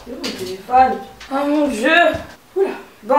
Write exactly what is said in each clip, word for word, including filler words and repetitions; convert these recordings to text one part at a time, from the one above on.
Où mon téléphone? Oh mon dieu. Oula. Bon.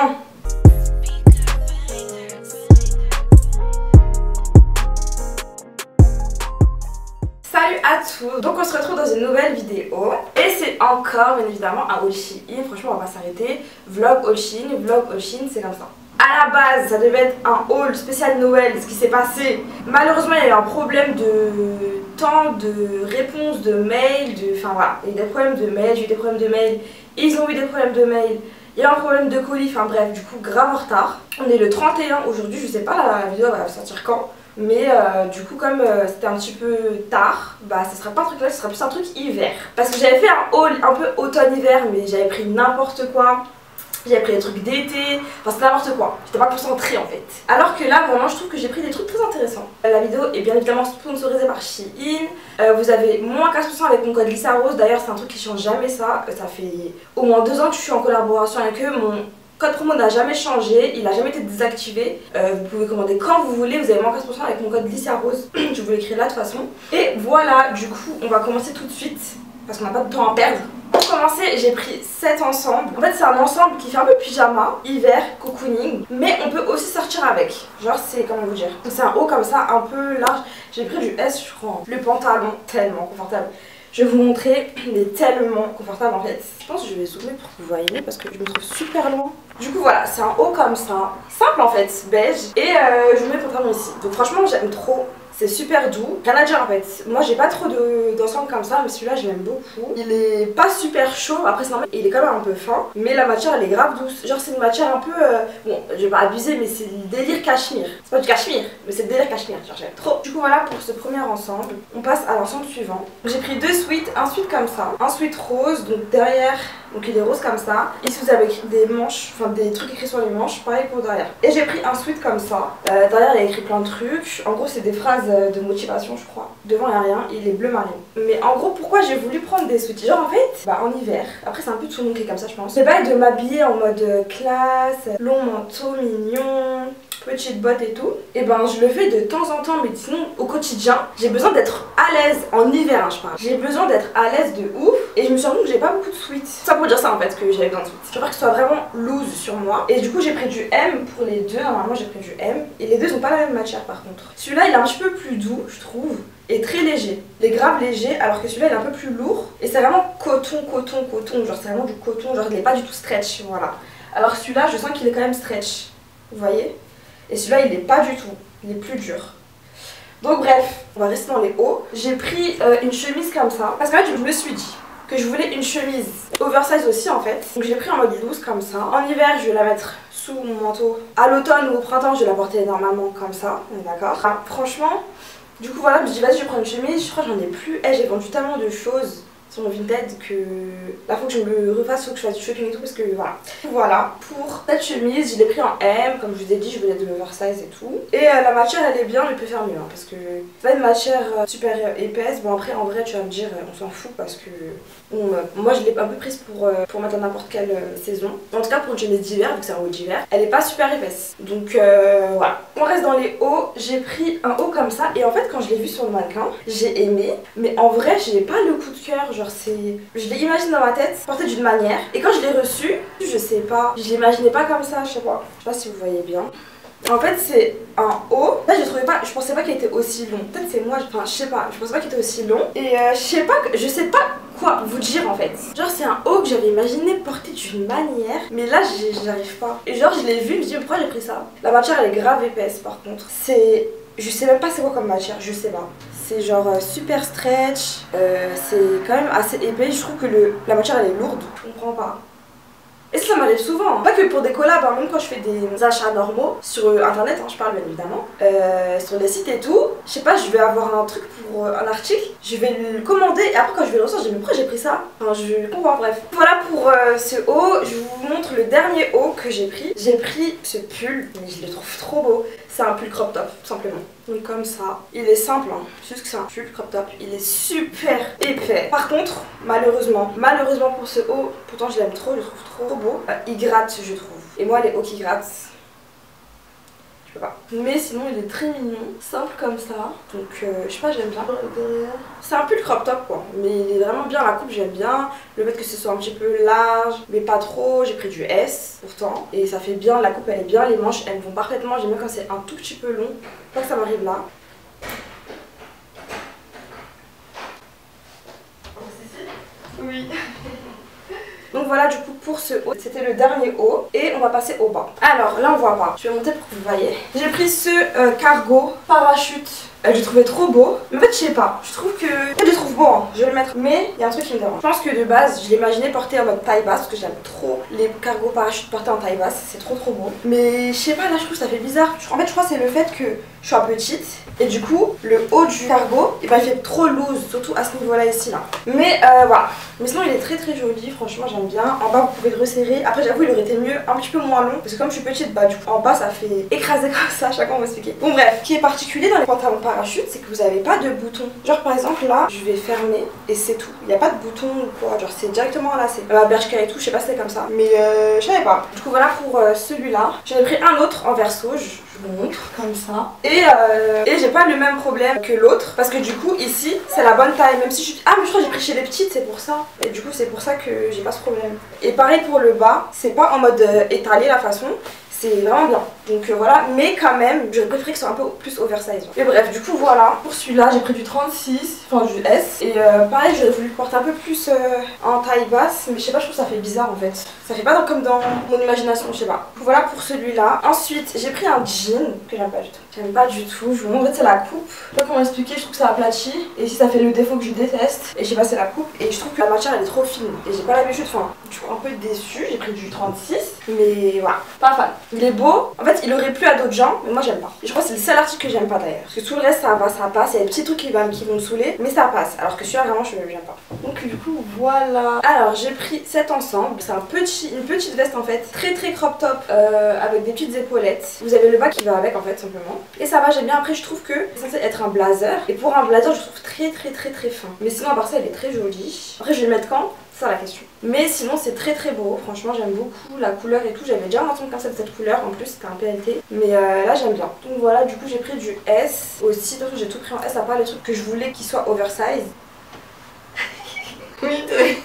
Salut à tous. Donc on se retrouve dans une nouvelle vidéo. Et c'est encore bien évidemment un haul Shein. Franchement on va pas s'arrêter. Vlog haul Shein, vlog haul Shein, c'est comme ça. À la base ça devait être un haul spécial Noël. Ce qui s'est passé, malheureusement il y a eu un problème de temps, de réponse, de mail, de... Enfin voilà, il y a eu des problèmes de mail, j'ai eu des problèmes de mail. Ils ont eu des problèmes de mail. Il y a eu un problème de colis, enfin bref, du coup grave en retard. On est le trente et un aujourd'hui, je sais pas la vidéo va sortir quand. Mais euh, du coup comme euh, c'était un petit peu tard, bah ce sera pas un truc là, ce sera plus un truc hiver. Parce que j'avais fait un haul un peu automne-hiver, mais j'avais pris n'importe quoi. J'avais pris des trucs d'été, enfin c'est n'importe quoi, j'étais pas concentrée en fait. Alors que là vraiment je trouve que j'ai pris des trucs très intéressants. La vidéo est bien évidemment sponsorisée par Shein. euh, Vous avez moins quinze pour cent avec mon code Lisa Rose. D'ailleurs c'est un truc qui change jamais ça. Ça fait au moins deux ans que je suis en collaboration avec eux. Mon code promo n'a jamais changé, il n'a jamais été désactivé. euh, Vous pouvez commander quand vous voulez, vous avez moins quinze pour cent avec mon code Lisa Rose. Je vous l'écris là de toute façon. Et voilà, du coup on va commencer tout de suite parce qu'on n'a pas de temps à perdre. Pour commencer, j'ai pris sept ensembles. En fait, c'est un ensemble qui fait un peu pyjama, hiver, cocooning, mais on peut aussi sortir avec. Genre, c'est comment vous dire. C'est un haut comme ça, un peu large. J'ai pris du S, je crois. Le pantalon, tellement confortable. Je vais vous montrer, il est tellement confortable en fait. Je pense que je vais zoomer pour que vous voyez parce que je me trouve super loin. Du coup, voilà, c'est un haut comme ça, simple en fait, beige. Et euh, je vous mets le pantalon ici. Donc, franchement, j'aime trop. C'est super doux, rien à dire en fait. Moi j'ai pas trop d'ensemble comme ça, mais celui-là je l'aime beaucoup. Il est pas super chaud, après c'est normal, il est quand même un peu fin, mais la matière elle est grave douce. Genre c'est une matière un peu, euh... bon je vais pas abuser, mais c'est le délire cachemire. C'est pas du cachemire, mais c'est le délire cachemire, genre j'aime trop. Du coup voilà pour ce premier ensemble. On passe à l'ensemble suivant. J'ai pris deux sweats, un sweat comme ça, un sweat rose, donc derrière, donc il est rose comme ça. Ici vous avez des manches, enfin des trucs écrits sur les manches, pareil pour derrière. Et j'ai pris un sweat comme ça, euh, derrière il y a écrit plein de trucs. En gros c'est des phrases de motivation je crois. Devant il n'y a rien, il est bleu marine. Mais en gros pourquoi j'ai voulu prendre des sweats? Genre en fait, bah en hiver, après c'est un peu tout le monde qui est comme ça je pense. C'est pas de m'habiller en mode classe, long manteau mignon, petites bottes et tout. Et ben je le fais de temps en temps, mais sinon au quotidien j'ai besoin d'être à l'aise en hiver hein, je parle. J'ai besoin d'être à l'aise de ouf. Et je me suis rendu que j'ai pas beaucoup de sweats. Ça pour dire ça en fait que j'avais besoin de sweats. Je préfère que ce soit vraiment loose sur moi. Et du coup j'ai pris du M pour les deux. Normalement j'ai pris du M. Et les deux sont pas la même matière par contre. Celui-là il est un petit peu plus doux je trouve. Et très léger. Il est grave léger alors que celui-là il est un peu plus lourd. Et c'est vraiment coton, coton, coton. Genre c'est vraiment du coton. Genre il est pas du tout stretch. Voilà. Alors celui-là je sens qu'il est quand même stretch. Vous voyez? Et celui-là il est pas du tout. Il est plus dur. Donc bref, on va rester dans les hauts. J'ai pris euh, une chemise comme ça. Parce qu'en fait je me suis dit que je voulais une chemise oversize aussi en fait. Donc j'ai pris en mode loose comme ça. En hiver je vais la mettre sous mon manteau. À l'automne ou au printemps je vais la porter normalement comme ça. On est d'accord. Ah, franchement, du coup voilà, je me dis vas-y je vais prendre une chemise. Je crois que j'en ai plus. Eh, j'ai vendu tellement de choses sur mon Vinted que là faut que je me refasse, faut que je fasse du shopping et tout parce que voilà. Voilà, pour cette chemise, je l'ai pris en M, comme je vous ai dit, je voulais de l'oversize et tout. Et euh, la matière elle est bien, mais peut faire mieux hein, parce que c'est pas une matière euh, super épaisse. Bon après en vrai tu vas me dire, on s'en fout parce que bon, euh, moi je l'ai un peu prise pour, euh, pour mettre à n'importe quelle euh, saison. En tout cas pour une chemise d'hiver, vu que c'est un haut d'hiver, elle est pas super épaisse. Donc euh, voilà. On reste dans les hauts, j'ai pris un haut comme ça et en fait quand je l'ai vu sur le mannequin, j'ai aimé. Mais en vrai j'ai pas le coup de cœur. Genre c'est... Je l'ai imaginé dans ma tête, porté d'une manière. Et quand je l'ai reçu, je sais pas, je l'imaginais pas comme ça, je sais pas. Je sais pas si vous voyez bien. En fait c'est un haut. Là je trouvais pas, je pensais pas qu'il était aussi long. Peut-être c'est moi, enfin je sais pas, je pensais pas qu'il était aussi long. Et euh, je sais pas, je sais pas quoi vous dire en fait. Genre c'est un haut que j'avais imaginé porter d'une manière. Mais là j'arrive pas. Et genre je l'ai vu, je me dis pourquoi j'ai pris ça. La matière elle est grave épaisse par contre. C'est... Je sais même pas c'est quoi comme matière, je sais pas. C'est genre euh, super stretch, euh, c'est quand même assez épais. Je trouve que le, la matière elle est lourde, je comprends pas. Et ça, ça m'arrive souvent, hein. Pas que pour des collabs, hein, même quand je fais des achats normaux sur euh, internet, hein, je parle bien évidemment, euh, sur les sites et tout. Je sais pas, je vais avoir un truc pour euh, un article, je vais le commander et après quand je vais le recevoir, je dis mais pourquoi j'ai pris ça? Enfin, je comprends, bref. Voilà pour euh, ce haut, je vous montre le dernier haut que j'ai pris. J'ai pris ce pull, mais je le trouve trop beau. C'est un pull crop top, tout simplement. Donc comme ça, il est simple, hein. Juste que c'est un pull crop top, il est super épais. Par contre, malheureusement, malheureusement pour ce haut, pourtant je l'aime trop, je le trouve trop beau, euh, il gratte je trouve. Et moi les hauts qui grattent, Je sais pas. Mais sinon il est très mignon, simple comme ça. Donc euh, je sais pas, j'aime bien. C'est un peu le crop top quoi. Mais il est vraiment bien, la coupe j'aime bien. Le fait que ce soit un petit peu large, mais pas trop. J'ai pris du S pourtant. Et ça fait bien, la coupe elle est bien, les manches elles vont parfaitement. J'aime bien quand c'est un tout petit peu long. Pas que ça m'arrive là. Oui. Donc voilà du coup pour ce haut, c'était le dernier haut et on va passer au bas. Alors là on voit pas, je vais monter pour que vous voyez. J'ai pris ce euh, cargo parachute, euh, je le trouvais trop beau. Mais en fait je sais pas, je trouve que... En fait je le trouve beau, hein. Je vais le mettre. Mais il y a un truc qui me dérange. Je pense que de base je l'imaginais porter en mode taille basse parce que j'aime trop les cargo parachutes portés en taille basse, c'est trop trop beau. Mais je sais pas, là je trouve que ça fait bizarre. En fait je crois que c'est le fait que je suis un peu petite. Et du coup, le haut du cargo, eh ben, il fait trop loose, surtout à ce niveau-là ici là. Mais euh, voilà. Mais sinon, il est très très joli, franchement, j'aime bien. En bas, vous pouvez le resserrer. Après, j'avoue, il aurait été mieux, un petit peu moins long. Parce que comme je suis petite, bah du coup, en bas, ça fait écraser comme ça. À chaque fois, on va expliquer. Bon, bref. Ce qui est particulier dans les pantalons parachute, c'est que vous n'avez pas de bouton. Genre, par exemple, là, je vais fermer et c'est tout. Il n'y a pas de bouton ou quoi. Genre, c'est directement enlacé. Euh, Bershka et tout, je sais pas si c'est comme ça. Mais euh, je savais pas. Du coup, voilà pour euh, celui-là. J'en ai pris un autre en verso. Je... Je vous montre comme ça. Et, euh, et j'ai pas le même problème que l'autre. Parce que du coup, ici, c'est la bonne taille. Même si je suis. Ah, mais je crois que j'ai pris chez les petites, c'est pour ça. Et du coup, c'est pour ça que j'ai pas ce problème. Et pareil pour le bas, c'est pas en mode euh, étalé la façon. C'est vraiment bien. Donc euh, voilà, mais quand même, je préfère que ce soit un peu plus oversize. Et bref, du coup voilà, pour celui-là, j'ai pris du trente-six, enfin du S. Et euh, pareil, j'aurais voulu le porter un peu plus euh, en taille basse, mais je sais pas, je trouve que ça fait bizarre en fait. Ça fait pas dans, comme dans mon imagination, je sais pas. Donc voilà pour celui-là. Ensuite, j'ai pris un jean que j'aime pas du tout. J'aime pas du tout. Je vous montre, c'est la coupe. Je sais pas comment expliquer, je trouve que ça aplatit. Et si ça fait le défaut que je déteste. Et je sais pas, c'est la coupe. Et je trouve que la matière elle est trop fine. Et j'ai pas l'habitude, enfin, je suis un peu déçue. J'ai pris du trente-six, mais voilà, pas fan. Il est beau. En fait, il aurait plu à d'autres gens, mais moi j'aime pas. Et je crois que c'est le seul article que j'aime pas d'ailleurs. Parce que tout le reste ça va, ça passe. Il y a des petits trucs qui, va, qui vont me saouler, mais ça passe. Alors que celui-là vraiment je j'aime pas. Donc du coup voilà. Alors j'ai pris cet ensemble. C'est un petit, une petite veste en fait, très très crop top euh, avec des petites épaulettes. Vous avez le bas qui va avec en fait simplement. Et ça va, j'aime bien. Après je trouve que c'est censé être un blazer. Et pour un blazer je trouve très très très très fin. Mais sinon à part ça elle est très jolie. Après je vais le mettre quand? C'est ça la question. Mais sinon c'est très très beau, franchement j'aime beaucoup la couleur et tout. J'avais déjà un ensemble comme ça de cette couleur, en plus c'était un P L T. Mais euh, là j'aime bien. Donc voilà, du coup j'ai pris du S aussi. Donc j'ai tout pris en S à part les trucs que je voulais qu'ils soient oversize. Oui, t'es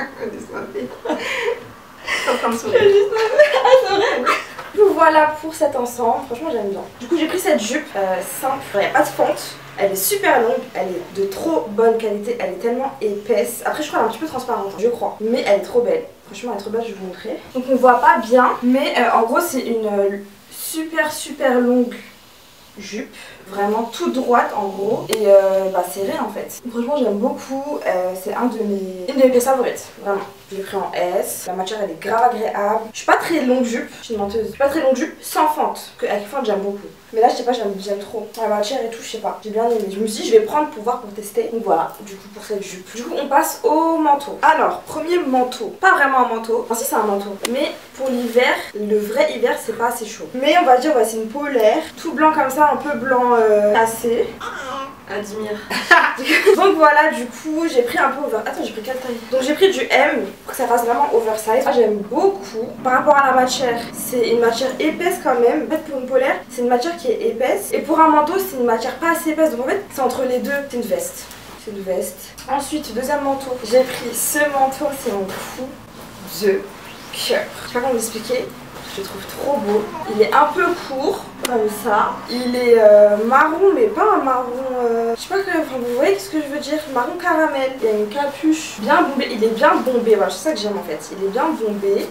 en train de sourire. Ah c'est vrai. Du coup voilà pour cet ensemble, franchement j'aime bien. Du coup j'ai pris cette jupe euh, simple, il n'y a pas de fente. Elle est super longue, elle est de trop bonne qualité, elle est tellement épaisse. Après je crois qu'elle est un petit peu transparente, je crois. Mais elle est trop belle. Franchement elle est trop belle, je vais vous montrer. Donc on voit pas bien, mais euh, en gros c'est une euh, super super longue jupe. Vraiment toute droite en gros. Et euh, bah serrée en fait. Franchement j'aime beaucoup, euh, c'est un de mes... une de mes pièces favorites, vraiment. Je l'ai pris en S, la matière elle est grave agréable. Je suis pas très longue jupe, je suis une menteuse. Je suis pas très longue jupe sans fente, que avec fente j'aime beaucoup. Mais là je sais pas, j'aime trop. La matière et tout, je sais pas, j'ai bien aimé. Je me suis dit je vais prendre pour voir, pour tester. Donc voilà, du coup pour cette jupe. Du coup on passe au manteau. Alors, premier manteau, pas vraiment un manteau. Enfin si c'est un manteau, mais pour l'hiver, le vrai hiver c'est pas assez chaud. Mais on va dire ouais c'est une polaire, tout blanc comme ça, un peu blanc euh, cassé. Admire. Donc voilà, du coup j'ai pris un peu over... Attends, j'ai pris quelle taille? Donc j'ai pris du M pour que ça fasse vraiment oversize. Ah, j'aime beaucoup. Par rapport à la matière, c'est une matière épaisse quand même. En fait pour une polaire, c'est une matière qui est épaisse. Et pour un manteau, c'est une matière pas assez épaisse. Donc en fait, c'est entre les deux. C'est une veste. C'est une veste. Ensuite, deuxième manteau. J'ai pris ce manteau, c'est mon coup de cœur. Je sais pas comment vous expliquer. Je le trouve trop beau. Il est un peu court, comme ça. Il est euh, marron, mais pas un marron... Euh, je sais pas, que, enfin, vous voyez ce que je veux dire? Marron caramel. Il y a une capuche bien bombée. Il est bien bombé, voilà, c'est ça que j'aime en fait. Il est bien bombé.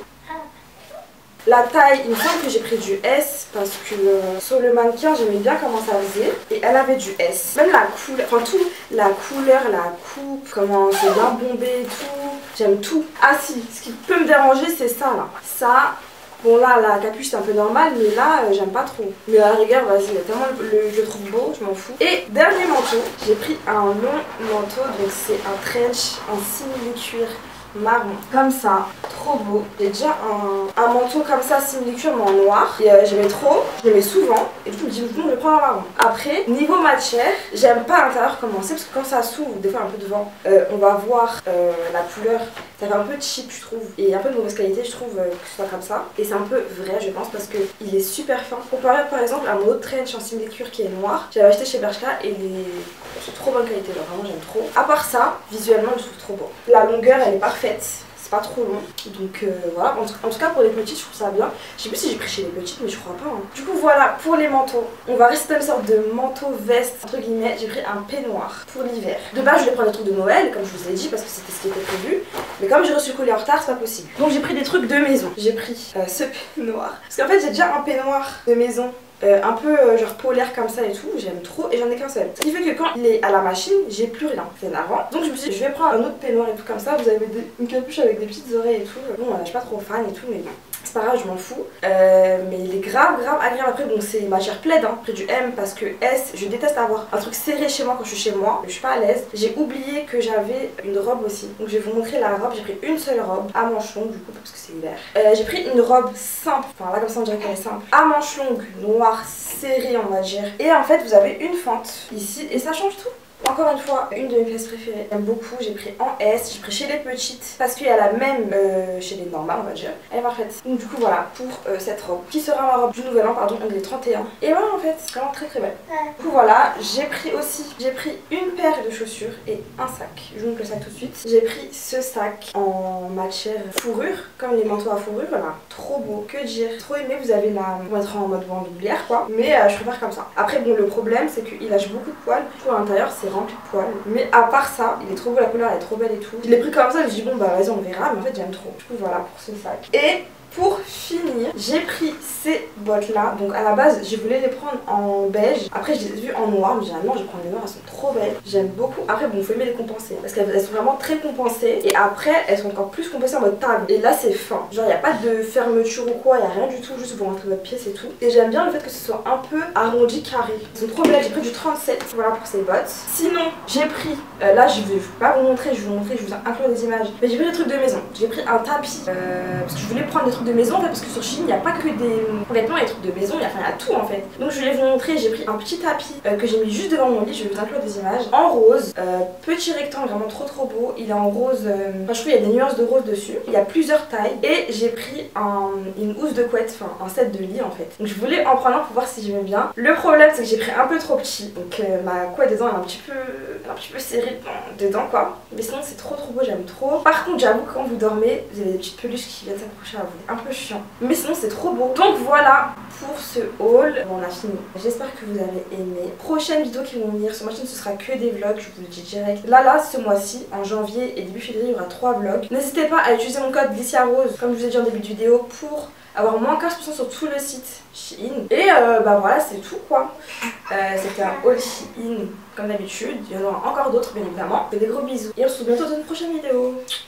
La taille, il me semble que j'ai pris du S parce que euh, sur le mannequin, j'aimais bien comment ça faisait. Et elle avait du S. Même la couleur, enfin tout, la couleur, la coupe, comment c'est bien bombé et tout. J'aime tout. Ah si, ce qui peut me déranger, c'est ça là. Ça... Bon là la capuche c'est un peu normal, mais là euh, j'aime pas trop. Mais à la rigueur vas-y, tellement le, le, je le trouve beau, je m'en fous. Et dernier manteau, j'ai pris un long manteau, donc c'est un trench en simili-cuir marron, comme ça, trop beau. J'ai déjà un, un manteau comme ça simili-cuir mais en noir. Et euh, j'aimais trop, je l'aimais souvent. Et du coup je me dis je le prends en marron. Après, niveau matière, j'aime pas à l'intérieur comment c'est, parce que quand ça s'ouvre, des fois un peu de vent, euh, on va voir euh, la couleur Ça fait un peu cheap je trouve et un peu de mauvaise qualité je trouve euh, que ce soit comme ça. Et c'est un peu vrai je pense parce qu'il est super fin. Comparé par exemple à mon autre trench en simili-cuir qui est noir, j'avais acheté chez Bershka et il est de trop bonne qualité, genre vraiment j'aime trop. À part ça, visuellement je trouve trop beau. La longueur elle est parfaite. Pas trop long, donc euh, voilà, en tout, en tout cas pour les petites je trouve ça bien. Je sais plus si j'ai pris chez les petites mais je crois pas hein. Du coup voilà pour les manteaux, on va rester dans une sorte de manteau veste entre guillemets. J'ai pris un peignoir pour l'hiver. De base je voulais prendre des trucs de Noël comme je vous ai dit parce que c'était ce qui était prévu, mais comme j'ai reçu le colis en retard c'est pas possible, donc j'ai pris des trucs de maison. J'ai pris euh, ce peignoir parce qu'en fait j'ai déjà un peignoir de maison Euh, un peu euh, genre polaire comme ça et tout, j'aime trop et j'en ai qu'un seul. Ce qui fait que quand il est à la machine, j'ai plus rien. C'est énervant. Donc je me suis dit je vais prendre un autre peignoir et tout comme ça. Vous avez des, une capuche avec des petites oreilles et tout. Bon, euh, je suis pas trop fan et tout, mais bon. C'est pas grave, je m'en fous. Euh, mais il est grave, grave agréable. Après, bon, c'est ma chère plaide, hein, près du M parce que S, je déteste avoir un truc serré chez moi quand je suis chez moi. Je suis pas à l'aise. J'ai oublié que j'avais une robe aussi. Donc, je vais vous montrer la robe. J'ai pris une seule robe à manches longues, du coup, parce que c'est l'hiver. Euh, j'ai pris une robe simple. Enfin, là, comme ça, on dirait qu'elle est simple. À manches longues, noire, serrée, on va dire. Et en fait, vous avez une fente ici et ça change tout. Encore une fois, une de mes pièces préférées, j'aime beaucoup, j'ai pris en S, j'ai pris chez les petites parce qu'il y a la même euh, chez les normales on va dire, elle est parfaite. Donc du coup voilà pour euh, cette robe qui sera ma robe du nouvel an, pardon, on est trente et un. Et voilà en fait, c'est vraiment très très belle. Ouais. Du coup voilà, j'ai pris aussi, j'ai pris une paire de chaussures et un sac. Je vous montre le sac tout de suite. J'ai pris ce sac en matière fourrure, comme les manteaux à fourrure, voilà. Trop beau, que dire, trop aimé, vous avez la... On va être en mode bandoulière quoi, mais euh, je préfère comme ça. Après bon le problème c'est qu'il lâche beaucoup de poils, du coup à l'intérieur c'est rempli de poils, mais à part ça il est trop beau, la couleur elle est trop belle et tout. Je l'ai pris comme ça, je me suis dit bon bah vas-y on verra, mais en fait j'aime trop. Du coup voilà pour ce sac. Et pour finir, j'ai pris ces bottes là. Donc à la base, je voulais les prendre en beige. Après, je les ai vues en noir. Mais généralement, je prends les noirs, elles sont trop belles. J'aime beaucoup. Après, bon, il faut aimer les compenser. Parce qu'elles sont vraiment très compensées. Et après, elles sont encore plus compensées en mode table. Et là, c'est fin. Genre, il n'y a pas de fermeture ou quoi. Il n'y a rien du tout. Juste pour rentrer votre pied, c'est tout. Et j'aime bien le fait que ce soit un peu arrondi, carré. Elles sont trop belles. J'ai pris du trente-sept. Voilà pour ces bottes. Sinon, j'ai pris. Euh, là, je vais pas vous montrer. Je vais vous montrer. Je vais vous inclure des images. Mais j'ai pris des trucs de maison. J'ai pris un tapis. Euh, parce que je voulais prendre des trucs de maison en fait, parce que sur Shein il n'y a pas que des vêtements et des trucs de maison, il y a, enfin, il y a tout en fait. Donc je voulais vous montrer, j'ai pris un petit tapis euh, que j'ai mis juste devant mon lit, je vais vous inclure des images, en rose, euh, petit rectangle vraiment trop trop beau, il est en rose, euh... enfin je trouve qu'il y a des nuances de rose dessus, il y a plusieurs tailles et j'ai pris un, une housse de couette, enfin un set de lit en fait. Donc je voulais en prendre un pour voir si j'aimais bien. Le problème c'est que j'ai pris un peu trop petit, donc euh, ma couette dedans elle est un petit peu, un petit peu serrée dedans quoi. Mais sinon c'est trop trop beau, j'aime trop. Par contre j'avoue quand vous dormez, vous avez des petites peluches qui viennent s'accrocher à vous, un peu chiant. Mais sinon c'est trop beau. Donc voilà pour ce haul. Bon, on a fini. J'espère que vous avez aimé. Prochaine vidéo qui vont venir sur ma chaîne, ce sera que des vlogs, je vous le dis direct. Là là ce mois-ci, en janvier et début février, il y aura trois vlogs. N'hésitez pas à utiliser mon code Licia Rose, comme je vous ai dit en début de vidéo, pour avoir moins quinze pour cent sur tout le site Shein. Et euh, bah voilà, c'est tout quoi. Euh, C'était un haul Shein comme d'habitude. Il y en aura encore d'autres bien évidemment. Des gros bisous. Et on se retrouve bientôt dans une prochaine vidéo.